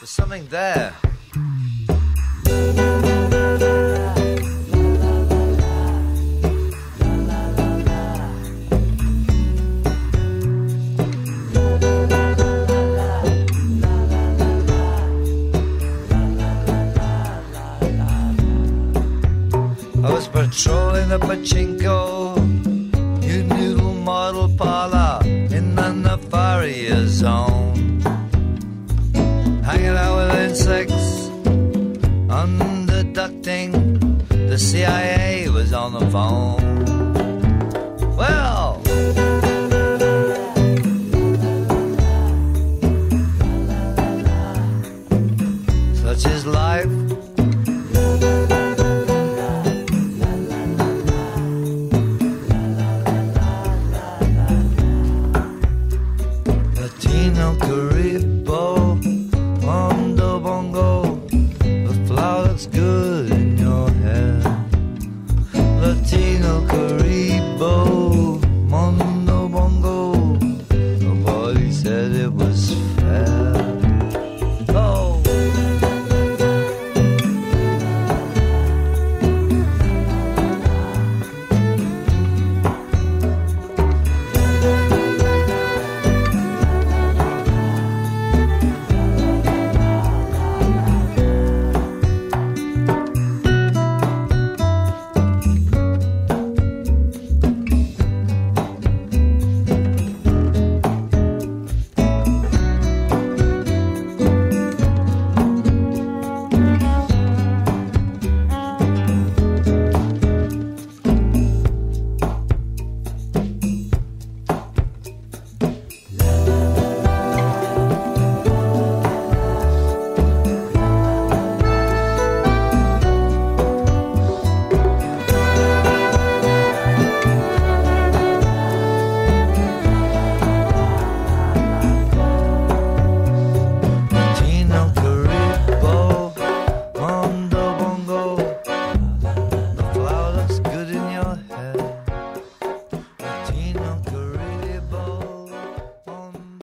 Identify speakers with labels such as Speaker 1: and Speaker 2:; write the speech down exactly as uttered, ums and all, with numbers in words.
Speaker 1: There's something there. I was patrolling the pachinko, new noodle model parlor in the Nefaria zone. Hanging out with insects, underducting, the C I A was on the phone. Well, such is life. Latino Caribbean